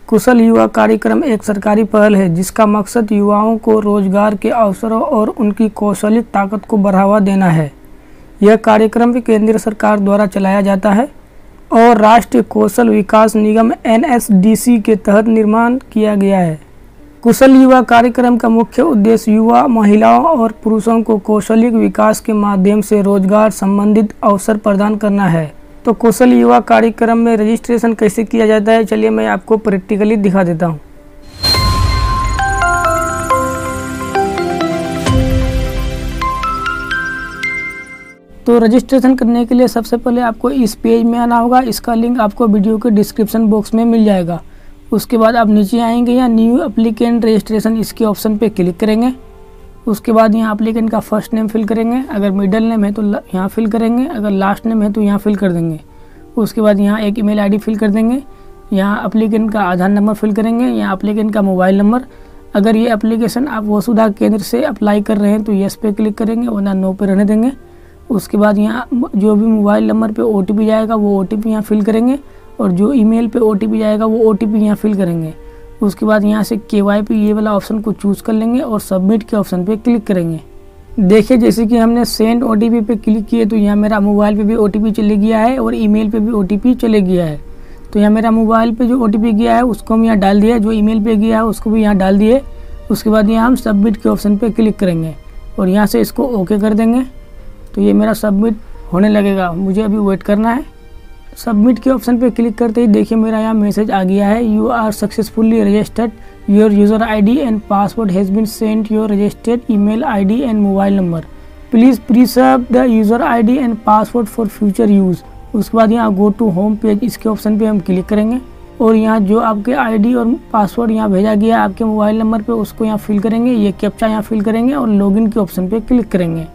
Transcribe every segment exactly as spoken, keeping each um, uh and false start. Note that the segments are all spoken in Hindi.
कुशल युवा कार्यक्रम एक सरकारी पहल है जिसका मकसद युवाओं को रोजगार के अवसरों और उनकी कौशलिक ताकत को बढ़ावा देना है। यह कार्यक्रम भी केंद्र सरकार द्वारा चलाया जाता है और राष्ट्रीय कौशल विकास निगम एन एस डी सी के तहत निर्माण किया गया है। कुशल युवा कार्यक्रम का मुख्य उद्देश्य युवा, महिलाओं और पुरुषों को कौशलिक विकास के माध्यम से रोजगार संबंधित अवसर प्रदान करना है। तो कुशल युवा कार्यक्रम में रजिस्ट्रेशन कैसे किया जाता है, चलिए मैं आपको प्रैक्टिकली दिखा देता हूँ। तो रजिस्ट्रेशन करने के लिए सबसे पहले आपको इस पेज में आना होगा। इसका लिंक आपको वीडियो के डिस्क्रिप्शन बॉक्स में मिल जाएगा। उसके बाद आप नीचे आएंगे, यहाँ न्यू एप्लीकेंट रजिस्ट्रेशन इसके ऑप्शन पे क्लिक करेंगे। उसके बाद यहाँ एप्लीकेंट का फर्स्ट नेम फिल करेंगे, अगर मिडिल नेम है तो यहाँ फिल करेंगे, अगर लास्ट नेम है तो यहाँ फिल कर देंगे। उसके बाद यहाँ एक ईमेल आईडी फिल कर देंगे, यहाँ एप्लीकेंट का आधार नंबर फिल करेंगे, यहाँ एप्लीकेंट का मोबाइल नंबर। अगर ये एप्लीकेशन आप वसुधा केंद्र से अप्लाई कर रहे हैं तो येस पे क्लिक करेंगे, वरना नो पे रहने देंगे। उसके बाद यहाँ जो भी मोबाइल नंबर पे ओ टी पी जाएगा वो ओ टी पी यहाँ फिल करेंगे और जो ईमेल पे ओ टी पी जाएगा वो ओ टी पी यहाँ फिल करेंगे। उसके बाद यहाँ से के वाई पी ये वाला ऑप्शन को चूज़ कर लेंगे और सबमिट के ऑप्शन पे क्लिक करेंगे। देखिए जैसे कि हमने सेंड ओ टी पी पे क्लिक किए तो यहाँ मेरा मोबाइल पे भी ओ टी पी चले गया है और ईमेल पे भी ओ टी पी चले गया है। तो यहाँ मेरा मोबाइल पे जो ओ टी पी गया है उसको हम यहाँ डाल दिए, जो ईमेल पे गया है उसको भी यहाँ डाल दिए। उसके बाद यहाँ हम सबमिट के ऑप्शन पे क्लिक करेंगे और यहाँ से इसको ओके कर देंगे। तो ये मेरा सबमिट होने लगेगा, मुझे अभी वेट करना है। सबमिट के ऑप्शन पे क्लिक करते ही देखिए मेरा यहाँ मैसेज आ गया है, you are successfully registered, your user ID and password has been sent your registered email ID and mobile number, please preserve the user ID and password for future use. उसके बाद यहाँ गो टू होम पेज इसके ऑप्शन पे हम क्लिक करेंगे और यहाँ जो आपके आईडी और पासवर्ड यहाँ भेजा गया आपके मोबाइल नंबर पे उसको यहाँ फिल करेंगे, ये कैप्चा यहाँ फिल करेंगे और लॉगिन के ऑप्शन पे क्लिक करेंगे।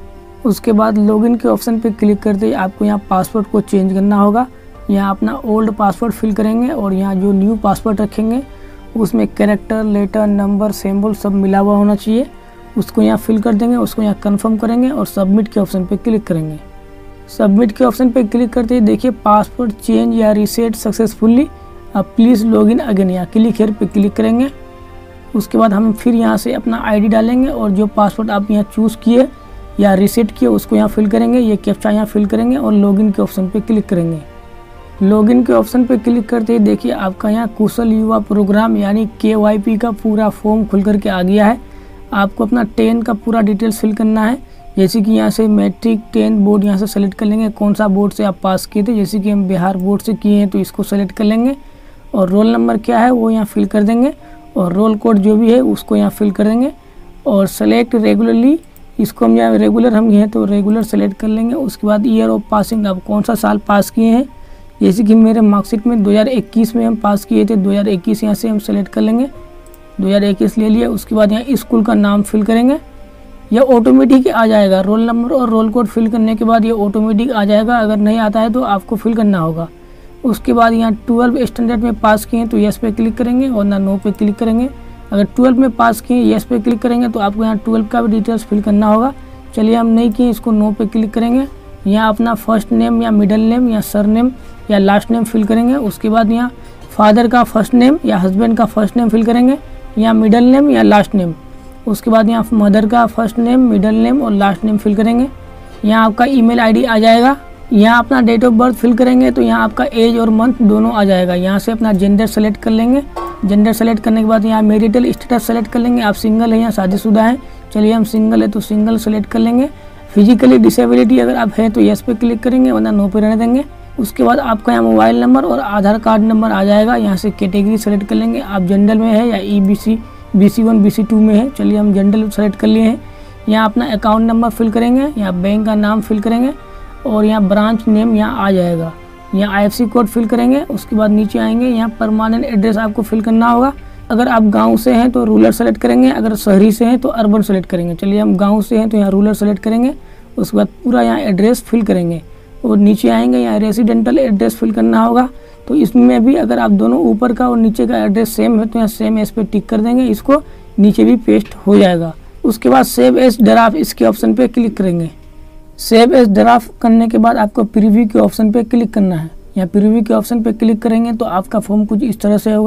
उसके बाद लॉगिन के ऑप्शन पे क्लिक करते ही आपको यहाँ पासवर्ड को चेंज करना होगा। यहाँ अपना ओल्ड पासवर्ड फिल करेंगे और यहाँ जो न्यू पासवर्ड रखेंगे उसमें कैरेक्टर, लेटर, नंबर, सिंबल सब मिला हुआ होना चाहिए। उसको यहाँ फिल कर देंगे, उसको यहाँ कंफर्म करेंगे और सबमिट के ऑप्शन पे क्लिक करेंगे। सबमिट के ऑप्शन पे क्लिक करते ही देखिए पासवर्ड चेंज या रीसेट सक्सेसफुली, अब प्लीज़ लॉगिन अगेन, यहाँ क्लिक हेयर पे क्लिक करेंगे। उसके बाद हम फिर यहाँ से अपना आई डी डालेंगे और जो पासवर्ड आप यहाँ चूज़ किए या रीसेट किए उसको यहाँ फिल करेंगे, ये कैप्चा यहाँ फिल करेंगे और लॉगिन के ऑप्शन पे क्लिक करेंगे। लॉगिन के ऑप्शन पे क्लिक करते ही देखिए आपका यहाँ कुशल युवा प्रोग्राम यानी के वाई पी का पूरा फॉर्म खुल करके आ गया है। आपको अपना टेन का पूरा डिटेल्स फिल करना है, जैसे कि यहाँ से मैट्रिक, टेन बोर्ड यहाँ से सेलेक्ट कर लेंगे, कौन सा बोर्ड से आप पास किए थे। जैसे कि हम बिहार बोर्ड से किए हैं तो इसको सेलेक्ट कर लेंगे और रोल नंबर क्या है वो यहाँ फिल कर देंगे और रोल कोड जो भी है उसको यहाँ फिल कर देंगे और सेलेक्ट रेगुलरली, इसको हम यहाँ रेगुलर हम ये हैं तो रेगुलर सेलेक्ट कर लेंगे। उसके बाद ईयर ऑफ पासिंग, आप कौन सा साल पास किए हैं, जैसे कि मेरे मार्कशीट में दो हज़ार इक्कीस में हम पास किए थे, दो हज़ार इक्कीस यहाँ से हम सेलेक्ट कर लेंगे, दो हज़ार इक्कीस ले लिया। उसके बाद यहाँ स्कूल का नाम फिल करेंगे, यह ऑटोमेटिक आ जाएगा। रोल नंबर और रोल कोड फिल करने के बाद ये ऑटोमेटिक आ जाएगा, अगर नहीं आता है तो आपको फिल करना होगा। उसके बाद यहाँ ट्वेल्व स्टैंडर्ड में पास किए हैं तो येस पे क्लिक करेंगे और ना नो पे क्लिक करेंगे। अगर ट्वेल्व में पास किए येस पे क्लिक करेंगे तो आपको यहाँ ट्वेल्व का भी डिटेल्स फिल करना होगा। चलिए हम नहीं किए, इसको नो पे क्लिक करेंगे। यहाँ अपना फर्स्ट नेम या मिडिल नेम या सर नेम या लास्ट नेम फिल करेंगे। उसके बाद यहाँ फादर का फर्स्ट नेम या हस्बैंड का फर्स्ट नेम फिल करेंगे, यहाँ मिडिल नेम या लास्ट नेम। उसके बाद यहाँ मदर का फर्स्ट नेम, मिडिल नेम और लास्ट नेम फिल करेंगे। यहाँ आपका ईमेल आईडी आ जाएगा। यहाँ अपना डेट ऑफ बर्थ फिल करेंगे तो यहाँ आपका एज और मंथ दोनों आ जाएगा। यहाँ से अपना जेंडर सेलेक्ट कर लेंगे। जेंडर सेलेक्ट करने के बाद यहाँ मैरिटल स्टेटस सेलेक्ट कर लेंगे, आप सिंगल है या शादीशुदा हैं। चलिए हम सिंगल है तो सिंगल सेलेक्ट कर लेंगे। फिजिकली डिसेबिलिटी अगर आप हैं तो येस पे क्लिक करेंगे, वरना नो पे रहने देंगे। उसके बाद आपका यहाँ मोबाइल नंबर और आधार कार्ड नंबर आ जाएगा। यहाँ से कैटेगरी सेलेक्ट कर लेंगे, आप जनरल में है या E B C, B C one, B C two में है। चलिए हम जनरल सेलेक्ट कर लिए हैं। यहाँ अपना अकाउंट नंबर फिल करेंगे, यहाँ बैंक का नाम फिल करेंगे और यहाँ ब्रांच नेम यहाँ आ जाएगा। यहाँ I F C code fill करेंगे। उसके बाद नीचे आएंगे, यहाँ परमानेंट एड्रेस आपको फिल करना होगा। अगर आप गांव से हैं तो रूरल सेलेक्ट करेंगे, अगर शहरी से हैं तो अर्बन सेलेक्ट करेंगे। चलिए हम गांव से हैं तो यहाँ रूरल सेलेक्ट करेंगे। उसके बाद पूरा यहाँ एड्रेस फिल करेंगे और नीचे आएंगे, यहाँ रेसिडेंटल एड्रेस फिल करना होगा। तो इसमें भी अगर आप दोनों ऊपर का और नीचे का एड्रेस सेम है तो यहाँ सेम एस पे टिक कर देंगे, इसको नीचे भी पेस्ट हो जाएगा। उसके बाद सेव एज ड्राफ्ट इसके ऑप्शन पे क्लिक करेंगे। सेव एज ड्राफ्ट करने के बाद आपको प्रीव्यू के ऑप्शन पे क्लिक करना है। यहाँ प्रीव्यू के ऑप्शन पे क्लिक करेंगे तो आपका फॉर्म कुछ इस तरह से होगा।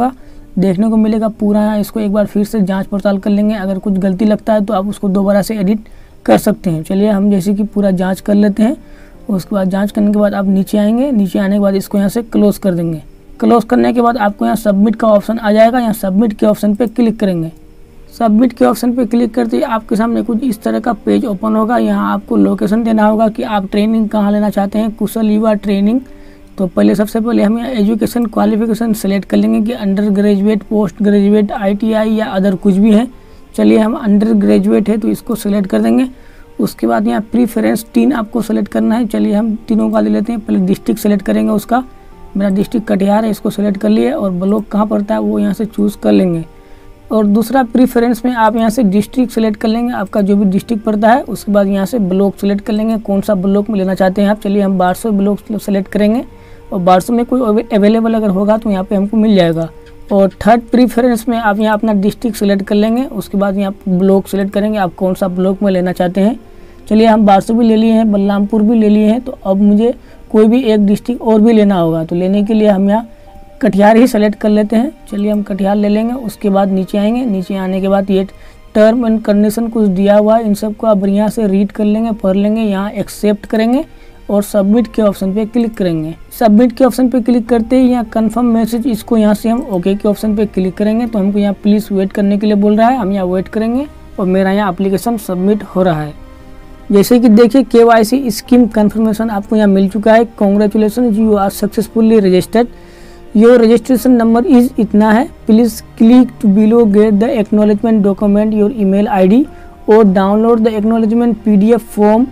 देखने को मिलेगा पूरा। यहाँ इसको एक बार फिर से जांच पड़ताल कर लेंगे, अगर कुछ गलती लगता है तो आप उसको दोबारा से एडिट कर सकते हैं। चलिए हम जैसे कि पूरा जांच कर लेते हैं। उसके बाद जांच करने के बाद आप नीचे आएंगे, नीचे आने के बाद इसको यहाँ से क्लोज कर देंगे। क्लोज करने के बाद आपको यहाँ सबमिट का ऑप्शन आ जाएगा, यहाँ सबमिट के ऑप्शन पे क्लिक करेंगे। सबमिट के ऑप्शन पे क्लिक करते ही आपके सामने कुछ इस तरह का पेज ओपन होगा। यहाँ आपको लोकेशन देना होगा कि आप ट्रेनिंग कहाँ लेना चाहते हैं, कुशल युवा ट्रेनिंग। तो पहले सबसे पहले हम यहाँ एजुकेशन क्वालिफिकेशन सेलेक्ट कर लेंगे कि undergraduate, post graduate, I T I या अदर कुछ भी है। चलिए हम अंडर ग्रेजुएट है तो इसको सेलेक्ट कर देंगे। उसके बाद यहाँ प्रीफरेंस तीन आपको सेलेक्ट करना है। चलिए हम तीनों का ले लेते हैं। पहले डिस्ट्रिक्ट सेलेक्ट करेंगे उसका, मेरा डिस्ट्रिक्ट कटिहार है, इसको सेलेक्ट कर लिए। और ब्लॉक कहाँ पड़ता है वो यहाँ से चूज़ कर लेंगे। और दूसरा प्रीफरेंस में आप यहाँ से डिस्ट्रिक्ट सेलेक्ट कर लेंगे, आपका जो भी डिस्ट्रिक्ट पड़ता है। उसके बाद यहाँ से ब्लॉक सेलेक्ट कर लेंगे, कौन सा ब्लॉक में लेना चाहते हैं आप। चलिए हम बारसो ब्लॉक सेलेक्ट करेंगे और बारसो में कोई अवेलेबल अगर होगा तो यहाँ पे हमको मिल जाएगा। और थर्ड प्रीफरेंस में आप यहाँ अपना डिस्ट्रिक्ट सेलेक्ट कर लेंगे। उसके बाद यहाँ ब्लॉक सेलेक्ट करेंगे, आप कौन सा ब्लॉक में लेना चाहते हैं। चलिए हम बारसो भी ले लिए हैं, बलरामपुर भी ले लिए हैं, तो अब मुझे कोई भी एक डिस्ट्रिक्ट और भी लेना होगा। तो लेने के लिए हम यहाँ कटिहार ही सेलेक्ट कर लेते हैं। चलिए हम कटिहार ले लेंगे। उसके बाद नीचे आएंगे, नीचे आने के बाद ये टर्म एंड कंडीशन कुछ दिया हुआ है, इन सबको आप बढ़िया से रीड कर लेंगे, पढ़ लेंगे। यहाँ एक्सेप्ट करेंगे और सबमिट के ऑप्शन पे क्लिक करेंगे। सबमिट के ऑप्शन पे क्लिक करते ही यहाँ कंफर्म मैसेज, इसको यहाँ से हम ओके के ऑप्शन पे क्लिक करेंगे। तो हमको यहाँ प्लीज़ वेट करने के लिए बोल रहा है, हम यहाँ वेट करेंगे और मेरा यहाँ एप्लीकेशन सबमिट हो रहा है। जैसे कि देखिए के वाई सी स्कीम कंफर्मेशन आपको यहाँ मिल चुका है। Congratulation, you are successfully registered, your registration number is इतना है, please click to below get the acknowledgement document your email ID और download the acknowledgement PDF form,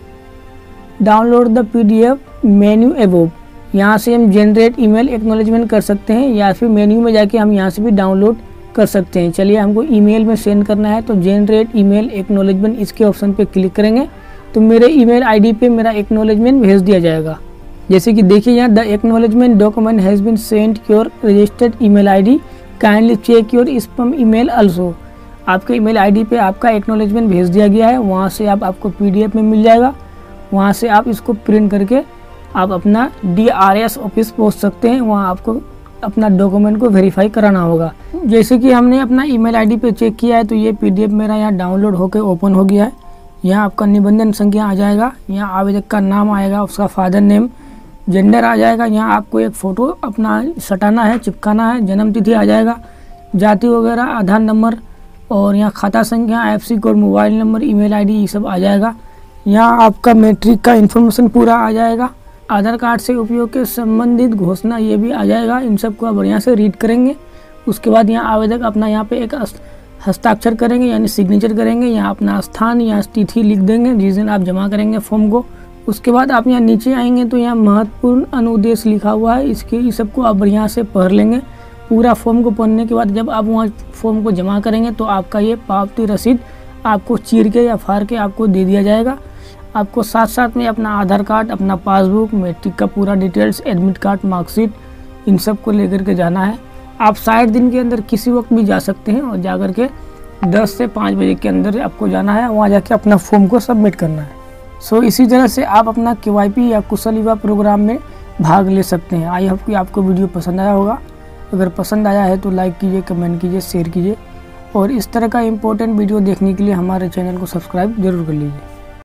download the PDF menu above. यहाँ से हम जनरेट ईमेल एक्नॉलेजमेंट कर सकते हैं या फिर मेन्यू में जाके हम यहाँ से भी डाउनलोड कर सकते हैं। चलिए हमको ईमेल में सेंड करना है तो जनरेट ईमेल एक्नॉलेजमेंट इसके ऑप्शन पे क्लिक करेंगे तो मेरे ईमेल आईडी पे मेरा एक्नॉलेजमेंट भेज दिया जाएगा। जैसे कि देखिए यहाँ the acknowledgement document has been sent your registered email ID, kindly check your spam email also. आपके ईमेल आईडी पे आपका एक्नॉलेजमेंट भेज दिया गया है, वहाँ से आप आपको पीडीएफ में मिल जाएगा। वहाँ से आप इसको प्रिंट करके आप अपना डी आर एस ऑफिस पहुँच सकते हैं, वहाँ आपको अपना डॉक्यूमेंट को वेरीफाई कराना होगा। जैसे कि हमने अपना ईमेल आईडी पे चेक किया है तो ये पीडीएफ मेरा यहाँ डाउनलोड होकर ओपन हो गया है। यहाँ आपका निबंधन संख्या आ जाएगा, यहाँ आवेदक का नाम आएगा, उसका फादर नेम, जेंडर आ जाएगा। यहाँ आपको एक फ़ोटो अपना सटाना है, चिपकाना है, जन्म तिथि आ जाएगा, जाति वगैरह, आधार नंबर और यहाँ खाता संख्या, FC code, mobile number, email ID ये सब आ जाएगा। यहाँ आपका मैट्रिक का इन्फॉर्मेशन पूरा आ जाएगा, आधार कार्ड से उपयोग के संबंधित घोषणा ये भी आ जाएगा। इन सब को आप बढ़िया से रीड करेंगे। उसके बाद यहाँ आवेदक अपना यहाँ पे एक हस्ताक्षर करेंगे यानी सिग्नेचर करेंगे, यहाँ अपना स्थान या तिथि लिख देंगे जिस दिन आप जमा करेंगे फॉर्म को। उसके बाद आप यहाँ नीचे आएंगे तो यहाँ महत्वपूर्ण अनुदेश लिखा हुआ है, इसके इस सबको आप बढ़िया से पढ़ लेंगे। पूरा फॉर्म को पढ़ने के बाद जब आप वहाँ फॉर्म को जमा करेंगे तो आपका ये पावती रसीद आपको चीर के या फाड़ के आपको दे दिया जाएगा। आपको साथ साथ में अपना आधार कार्ड, अपना पासबुक, मैट्रिक का पूरा डिटेल्स, एडमिट कार्ड, मार्कशीट इन सब को लेकर के जाना है। आप साठ दिन के अंदर किसी वक्त भी जा सकते हैं और जा कर के दस से पाँच बजे के अंदर आपको जाना है, वहाँ जाके अपना फॉर्म को सबमिट करना है। सो so, इसी तरह से आप अपना के वाई पी या कुशल युवा प्रोग्राम में भाग ले सकते हैं। आई होप कि आपको वीडियो पसंद आया होगा। अगर पसंद आया है तो लाइक कीजिए, कमेंट कीजिए, शेयर कीजिए और इस तरह का इम्पोर्टेंट वीडियो देखने के लिए हमारे चैनल को सब्सक्राइब जरूर कर लीजिए।